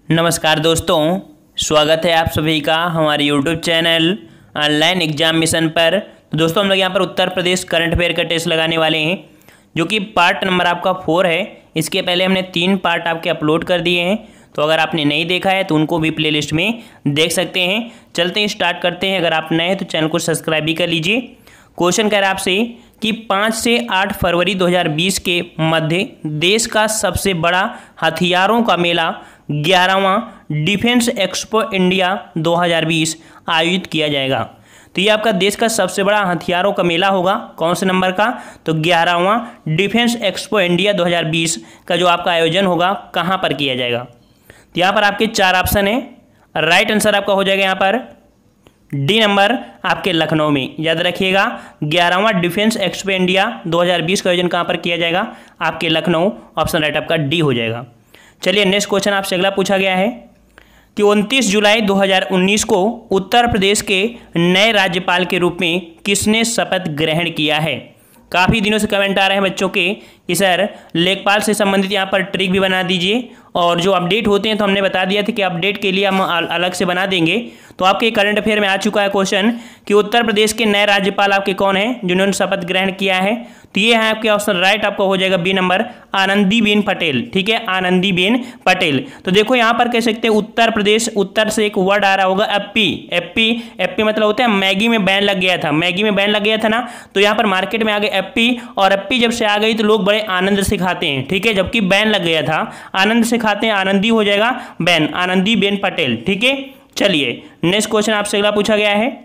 नमस्कार दोस्तों, स्वागत है आप सभी का हमारे YouTube channel online exam mission पर। तो दोस्तों हम लोग यहाँ पर उत्तर प्रदेश करंट अफेयर का टेस्ट लगाने वाले हैं, जो कि पार्ट नंबर आपका 4 है। इसके पहले हमने 3 पार्ट आपके अपलोड कर दिए हैं, तो अगर आपने नहीं देखा है तो उनको भी प्लेलिस्ट में देख सकते हैं। चलते हैं, स्टार्ट करते हैं। अगर आप नए हैं तो चैनल को सब्सक्राइब भी कर लीजिए। क्वेश्चन कह रहा है आपसे कि 5 से 8 फरवरी 2020 के मध्य देश का सबसे बड़ा हथियारों का मेला 11वां डिफेंस एक्सपो इंडिया 2020 आयोजित किया जाएगा। तो ये आपका देश का सबसे बड़ा हथियारों का मेला होगा। कौन से नंबर का? तो 11वां डिफेंस एक्सपो इंडिया 2020 का जो आपका आयोजन होगा कहाँ पर किया जाएगा? तो यहाँ पर आपके 4 ऑप्शन है। राइट आंसर आपका हो जाएगा यहाँ पर डी नंबर, आपके लखनऊ में। याद रखिएगा, 11वां डिफेंस एक्सपो इंडिया 2020 का आयोजन कहाँ पर किया जाएगा? आपके लखनऊ। ऑप्शन राइट आपका डी हो जाएगा। चलिए नेक्स्ट क्वेश्चन आपसे अगला पूछा गया है कि 29 जुलाई 2019 को उत्तर प्रदेश के नए राज्यपाल के रूप में किसने शपथ ग्रहण किया है? काफ़ी दिनों से कमेंट आ रहे हैं बच्चों के कि सर लेखपाल से संबंधित यहाँ पर ट्रिक भी बना दीजिए, और जो अपडेट होते हैं तो हमने बता दिया था कि अपडेट के लिए हम अलग से बना देंगे। तो आपके करंट अफेयर में आ चुका है क्वेश्चन कि उत्तर प्रदेश के नए राज्यपाल आपके कौन हैं जिन्होंने शपथ ग्रहण किया है? तो ये है आपके ऑप्शन राइट आपका हो जाएगा बी नंबर, आनंदीबेन पटेल। ठीक है, आनंदीबेन पटेल। तो देखो यहाँ पर कह सकते हैं उत्तर प्रदेश, उत्तर से एक वर्ड आ रहा होगा एप्पी। एप्पी एप्पी मतलब होता है मैगी में बैन लग गया था, मैगी में बैन लग गया था ना, तो यहाँ पर मार्केट में आ गए एप्पी, और एप्पी जब से आ गई तो लोग बड़े आनंद से खाते हैं। ठीक है, जबकि बैन लग गया था, आनंद से खाते हैं, आनंदी हो जाएगा बैन, आनंदीबेन पटेल। ठीक है, चलिए नेक्स्ट क्वेश्चन आपसे अगला पूछा गया है।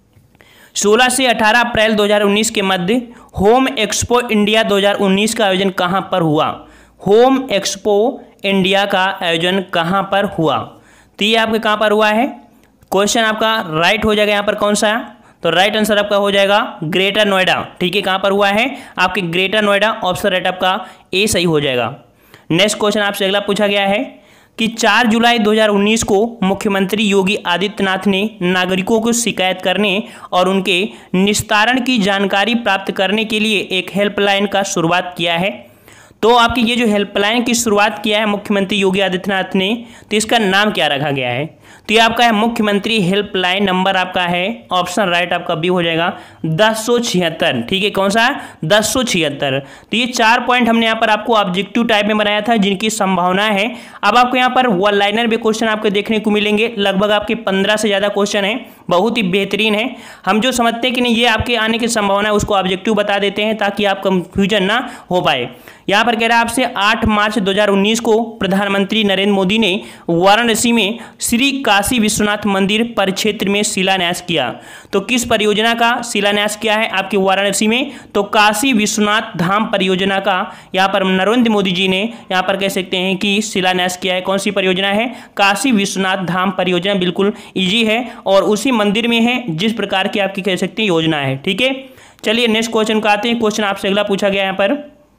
16 से 18 अप्रैल 2019 के मध्य होम एक्सपो इंडिया 2019 का आयोजन कहां पर हुआ? होम एक्सपो इंडिया का आयोजन कहां पर हुआ? तो ये आपके कहां पर हुआ है? क्वेश्चन आपका राइट हो जाएगा यहाँ पर कौन सा? तो राइट आंसर आपका हो जाएगा ग्रेटर नोएडा। ठीक है, कहां पर हुआ है? आपके ग्रेटर नोएडा। ऑप्शन राइट आपका ए सही हो जाएगा। नेक्स्ट क्वेश्चन आपसे अगला पूछा गया है कि 4 जुलाई 2019 को मुख्यमंत्री योगी आदित्यनाथ ने नागरिकों को शिकायत करने और उनके निस्तारण की जानकारी प्राप्त करने के लिए एक हेल्पलाइन का शुरुआत किया है। तो आपकी ये जो हेल्पलाइन की शुरुआत किया है मुख्यमंत्री योगी आदित्यनाथ ने, तो इसका नाम क्या रखा गया है? तो ये आपका है मुख्यमंत्री हेल्पलाइन। नंबर आपका है ऑप्शन राइट आपका बी हो जाएगा 1076। ठीक है, कौन सा है? 1076। तो ये 4 पॉइंट हमने यहाँ पर आपको ऑब्जेक्टिव टाइप में बनाया था जिनकी संभावना है। अब आपको यहाँ पर वन लाइनर भी क्वेश्चन आपको देखने को मिलेंगे, लगभग आपके 15 से ज़्यादा क्वेश्चन है, बहुत ही बेहतरीन है। हम जो समझते हैं कि नहीं ये आपके आने की संभावना है उसको ऑब्जेक्टिव बता देते हैं ताकि आप कंफ्यूजन ना हो पाए। यहाँ पर कह रहा है आपसे 8 मार्च 2019 को प्रधानमंत्री नरेंद्र मोदी ने वाराणसी में श्री काशी विश्वनाथ मंदिर परिक्षेत्र में शिलान्यास किया। तो किस परियोजना का शिलान्यास किया है आपके वाराणसी में? तो काशी विश्वनाथ धाम परियोजना का यहाँ पर नरेंद्र मोदी जी ने यहाँ पर कह सकते हैं कि शिलान्यास किया है। कौन सी परियोजना है? काशी विश्वनाथ धाम परियोजना। बिल्कुल ईजी है और उसी मंदिर में है जिस प्रकार की आपकी कह सकते हैं योजना है। ठीक है, चलिए नेक्स्ट क्वेश्चन का आते हैं। क्वेश्चन आपसे अगला पूछा गया यहाँ पर,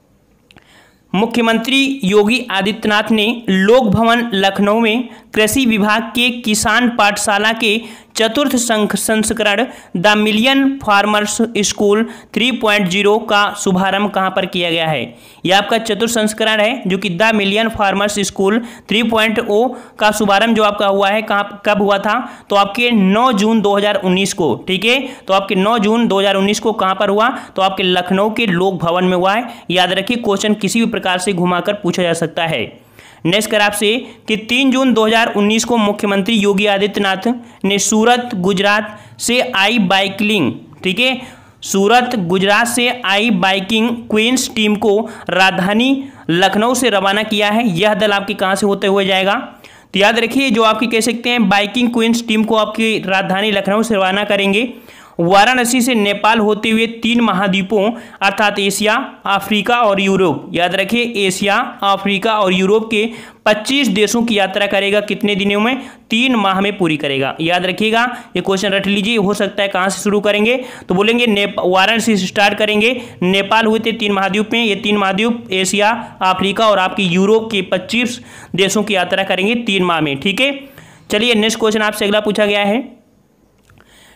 मुख्यमंत्री योगी आदित्यनाथ ने लोक भवन लखनऊ में कृषि विभाग के किसान पाठशाला के चतुर्थ संस्करण द मिलियन फार्मर्स स्कूल 3.0 का शुभारंभ कहां पर किया गया है? यह आपका चतुर्थ संस्करण है जो कि द मिलियन फार्मर्स स्कूल 3.0 का शुभारंभ जो आपका हुआ है कहाँ कब हुआ था? तो आपके 9 जून 2019 को। ठीक है, तो आपके 9 जून 2019 को कहां पर हुआ? तो आपके लखनऊ के लोक भवन में हुआ है। याद रखिए, क्वेश्चन किसी भी प्रकार से घुमाकर पूछा जा सकता है। नेक्स्ट कर आपसे कि 3 जून 2019 को मुख्यमंत्री योगी आदित्यनाथ ने सूरत गुजरात से आई बाइकिंग, ठीक है, सूरत गुजरात से आई बाइकिंग क्वींस टीम को राजधानी लखनऊ से रवाना किया है। यह दल आपके कहां से होते हुए जाएगा? तो याद रखिए, जो आपकी कह सकते हैं बाइकिंग क्वींस टीम को आपकी राजधानी लखनऊ से रवाना करेंगे वाराणसी से नेपाल होते हुए 3 महाद्वीपों अर्थात एशिया, अफ्रीका और यूरोप। याद रखिए, एशिया, अफ्रीका और यूरोप के 25 देशों की यात्रा करेगा। कितने दिनों में? 3 माह में पूरी करेगा। याद रखिएगा, ये क्वेश्चन रट लीजिए। हो सकता है कहाँ से शुरू करेंगे? तो बोलेंगे वाराणसी से स्टार्ट करेंगे। नेपाल हुए थे 3 महाद्वीप में, ये 3 महाद्वीप एशिया, अफ्रीका और आपकी यूरोप के 25 देशों की यात्रा करेंगे 3 माह में। ठीक है, चलिए नेक्स्ट क्वेश्चन आपसे अगला पूछा गया है।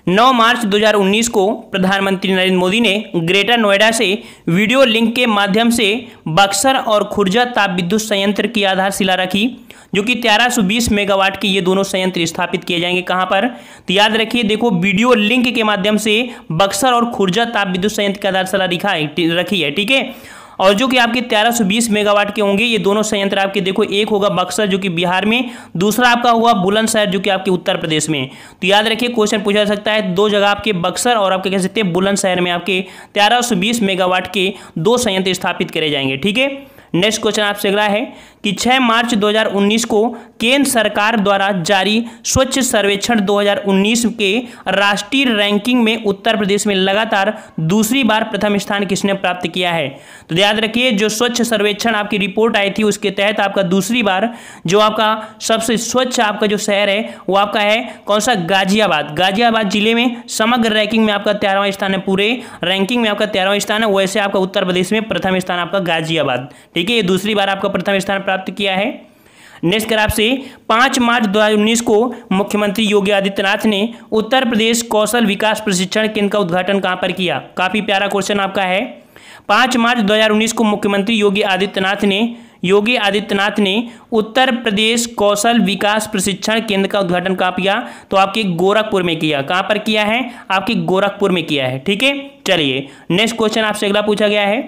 9 मार्च 2019 को प्रधानमंत्री नरेंद्र मोदी ने ग्रेटर नोएडा से वीडियो लिंक के माध्यम से बक्सर और खुर्जा ताप विद्युत संयंत्र की आधारशिला रखी, जो कि 1320 मेगावाट के ये दोनों संयंत्र स्थापित किए जाएंगे। कहां पर? तो याद रखिए, देखो वीडियो लिंक के माध्यम से बक्सर और खुर्जा ताप विद्युत संयंत्र की आधारशिला रखी है, ठीक है। और जो कि आपके 1320 मेगावाट के होंगे ये दोनों संयंत्र आपके, देखो एक होगा बक्सर जो कि बिहार में, दूसरा आपका होगा बुलंदशहर जो कि आपके उत्तर प्रदेश में। तो याद रखिए, क्वेश्चन पूछा जा सकता है, दो जगह आपके बक्सर और आपके कह सकते हैं बुलंदशहर में आपके 1320 मेगावाट के दो संयंत्र स्थापित करे जाएंगे, ठीक है। नेक्स्ट क्वेश्चन आपसे अगला है कि 6 मार्च 2019 को केंद्र सरकार द्वारा जारी स्वच्छ सर्वेक्षण 2019 के राष्ट्रीय रैंकिंग में उत्तर प्रदेश में लगातार दूसरी बार प्रथम स्थान किसने प्राप्त किया है? तो याद रखिए, जो स्वच्छ सर्वेक्षण आपकी रिपोर्ट आई थी उसके तहत आपका दूसरी बार जो आपका सबसे स्वच्छ आपका जो शहर है वो आपका है कौन सा? गाजियाबाद। गाजियाबाद जिले में समग्र रैंकिंग में आपका 13वां स्थान है, पूरे रैंकिंग में आपका 13वां स्थान है। वैसे आपका उत्तर प्रदेश में प्रथम स्थान आपका गाजियाबाद, ठीक है। ये दूसरी बार आपका प्रथम स्थान प्राप्त किया है। नेक्स्ट कर आपसे 5 मार्च 2019 को मुख्यमंत्री योगी आदित्यनाथ ने उत्तर प्रदेश कौशल विकास प्रशिक्षण केंद्र का उद्घाटन कहां पर किया? काफी प्यारा क्वेश्चन आपका है। 5 मार्च 2019 को मुख्यमंत्री योगी आदित्यनाथ ने उत्तर प्रदेश कौशल विकास प्रशिक्षण केंद्र का उद्घाटन कहां किया? तो आपके गोरखपुर में किया। कहां पर किया है? आपके गोरखपुर में किया है, ठीक है। चलिए नेक्स्ट क्वेश्चन आपसे अगला पूछा गया है।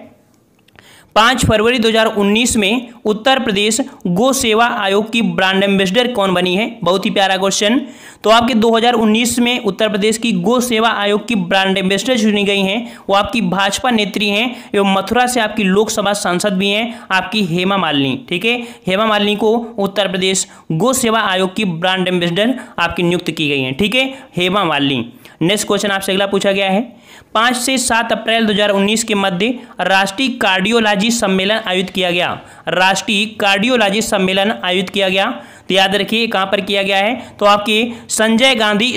5 फरवरी 2019 में उत्तर प्रदेश गो सेवा आयोग की ब्रांड एम्बेसडर कौन बनी है? बहुत ही प्यारा क्वेश्चन। तो आपके 2019 में उत्तर प्रदेश की गो सेवा आयोग की ब्रांड एम्बेसडर चुनी गई हैं, वो आपकी भाजपा नेत्री हैं एवं मथुरा से आपकी लोकसभा सांसद भी हैं, आपकी हेमा मालिनी, ठीक है। हेमा मालिनी को उत्तर प्रदेश गो सेवा आयोग की ब्रांड एम्बेसडर आपकी नियुक्त की गई हैं, ठीक है, हेमा मालिनी। नेक्स्ट क्वेश्चन आपसे अगला पूछा गया है। 5 से 7 अप्रैल 2019 के मध्य राष्ट्रीय कार्डियोलॉजी सम्मेलन आयोजित किया गया। राष्ट्रीय कार्डियोलॉजी सम्मेलन आयोजित किया गया, तो याद रखिए कहां पर किया गया है? तो आपके संजय गांधी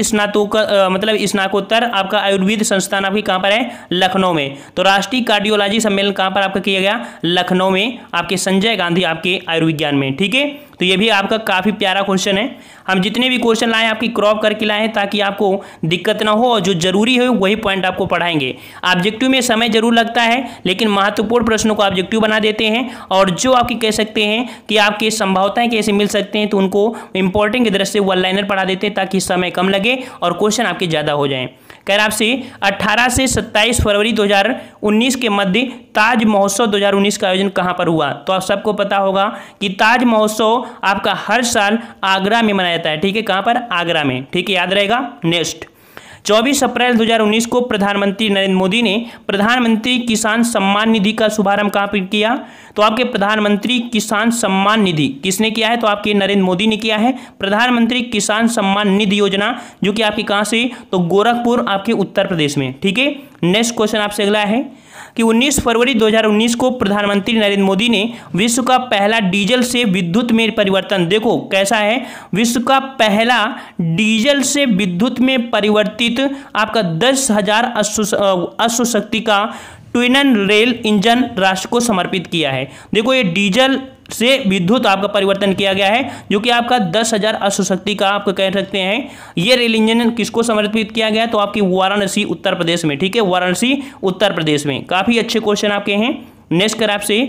स्नातकोत्तर आपका आयुर्वेद संस्थान आपकी कहां पर है? लखनऊ में। तो राष्ट्रीय कार्डियोलॉजी सम्मेलन कहां पर आपका किया गया? लखनऊ में, आपके संजय गांधी आपके आयुर्विज्ञान में, ठीक है। तो ये भी आपका काफी प्यारा क्वेश्चन है। हम जितने भी क्वेश्चन लाए आपकी क्रॉप करके लाए हैं ताकि आपको दिक्कत ना हो और जो जरूरी है वही पॉइंट आपको पढ़ाएंगे। ऑब्जेक्टिव में समय जरूर लगता है लेकिन महत्वपूर्ण प्रश्नों को ऑब्जेक्टिव बना देते हैं, और जो आपकी कह सकते हैं कि आपकी संभावनाएं कैसे मिल सकते हैं तो उनको इंपॉर्टेंट की दृष्टि से वन लाइनर पढ़ा देते हैं ताकि समय कम लगे और क्वेश्चन आपके ज्यादा हो जाएं। खैर आपसे 18 से 27 फरवरी 2019 के मध्य ताज महोत्सव 2019 का आयोजन कहां पर हुआ? तो आप सबको पता होगा कि ताज महोत्सव आपका हर साल आगरा में मनाया जाता है, ठीक है। कहां पर? आगरा में, ठीक है, याद रहेगा। नेक्स्ट 24 अप्रैल 2019 को प्रधानमंत्री नरेंद्र मोदी ने प्रधानमंत्री किसान सम्मान निधि का शुभारंभ कहां पर किया? तो आपके प्रधानमंत्री किसान सम्मान निधि किसने किया है? तो आपके नरेंद्र मोदी ने किया है। प्रधानमंत्री किसान सम्मान निधि योजना जो कि आपके कहां से? तो गोरखपुर आपके उत्तर प्रदेश में, ठीक है। नेक्स्ट क्वेश्चन आपसे अगला है कि 19 फरवरी 2019 को प्रधानमंत्री नरेंद्र मोदी ने विश्व का पहला डीजल से विद्युत में परिवर्तन, देखो कैसा है, विश्व का पहला डीजल से विद्युत में परिवर्तित आपका 10,000 अश्वशक्ति का ट्विन रेल इंजन राष्ट्र को समर्पित किया है। देखो ये डीजल से विद्युत आपका परिवर्तन किया गया है जो कि आपका 10,000 अश्वशक्ति का आपको कह सकते हैं। ये रेल इंजन किसको समर्पित किया गया? तो आपकी वाराणसी उत्तर प्रदेश में, ठीक है, वाराणसी उत्तर प्रदेश में। काफी अच्छे क्वेश्चन आपके हैं। नेक्स्ट कर आपसे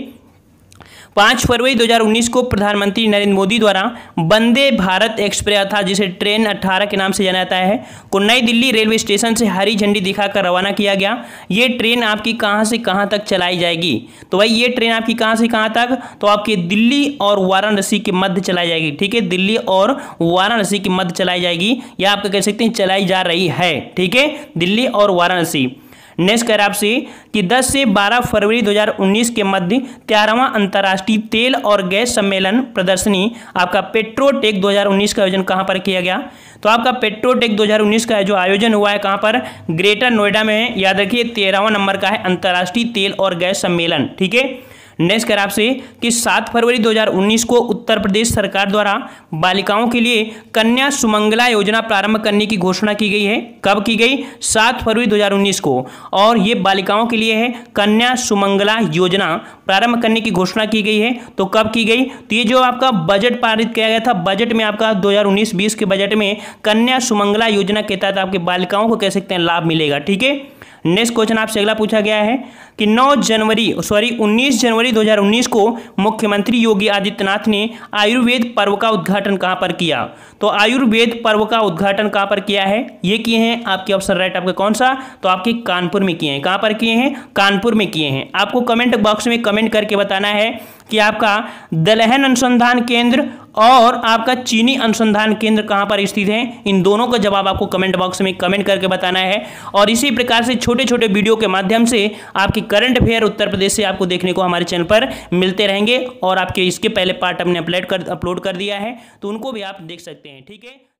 5 फरवरी 2019 को प्रधानमंत्री नरेंद्र मोदी द्वारा वंदे भारत एक्सप्रेस था जिसे ट्रेन 18 के नाम से जाना जाता है को नई दिल्ली रेलवे स्टेशन से हरी झंडी दिखाकर रवाना किया गया। ये ट्रेन आपकी कहां से कहां तक चलाई जाएगी? तो भाई ये ट्रेन आपकी कहां से कहां तक? तो आपके दिल्ली और वाराणसी के मध्य चलाई जाएगी, ठीक है, दिल्ली और वाराणसी के मध्य चलाई जाएगी, या आप कह सकते हैं चलाई जा रही है, ठीक है, दिल्ली और वाराणसी। नेक्स्ट कर आपसे कि 10 से 12 फरवरी 2019 के मध्य 13वां अंतर्राष्ट्रीय तेल और गैस सम्मेलन प्रदर्शनी आपका पेट्रोटेक 2019 का आयोजन कहां पर किया गया? तो आपका पेट्रोटेक 2019 का जो आयोजन हुआ है कहां पर? ग्रेटर नोएडा में है। याद रखिए 13वां नंबर का है अंतर्राष्ट्रीय तेल और गैस सम्मेलन, ठीक है। नेक्स्ट कह रहा आपसे कि 7 फरवरी 2019 को उत्तर प्रदेश सरकार द्वारा बालिकाओं के लिए कन्या सुमंगला योजना प्रारंभ करने की घोषणा की गई है। कब की गई? 7 फरवरी 2019 को। और ये बालिकाओं के लिए है कन्या सुमंगला योजना प्रारंभ करने की घोषणा की गई है। तो कब की गई? तो ये जो आपका बजट पारित किया गया था, बजट में आपका 2019-20 के बजट में कन्या सुमंगला योजना के तहत आपके बालिकाओं को कह सकते हैं लाभ मिलेगा। ठीक है। नेक्स्ट क्वेश्चन आपसे अगला पूछा गया है कि 19 जनवरी 2019 को मुख्यमंत्री योगी आदित्यनाथ ने आयुर्वेद पर्व का उद्घाटन कहां पर किया? तो आयुर्वेद पर्व का उद्घाटन कहां पर किया है? ये किए हैं आपके ऑप्शन राइट आपका कौन सा? तो आपके कानपुर में किए हैं। कहां पर किए हैं? कानपुर में किए हैं। आपको कमेंट बॉक्स में कमेंट करके बताना है कि आपका दलहन अनुसंधान केंद्र और आपका चीनी अनुसंधान केंद्र कहां पर स्थित है। इन दोनों का जवाब आपको कमेंट बॉक्स में कमेंट करके बताना है। और इसी प्रकार से छोटे छोटे वीडियो के माध्यम से आपकी करंट अफेयर उत्तर प्रदेश से आपको देखने को हमारे चैनल पर मिलते रहेंगे। और आपके इसके पहले पार्ट हमने अपलोड कर दिया है, तो उनको भी आप देख सकते हैं। ठीक है।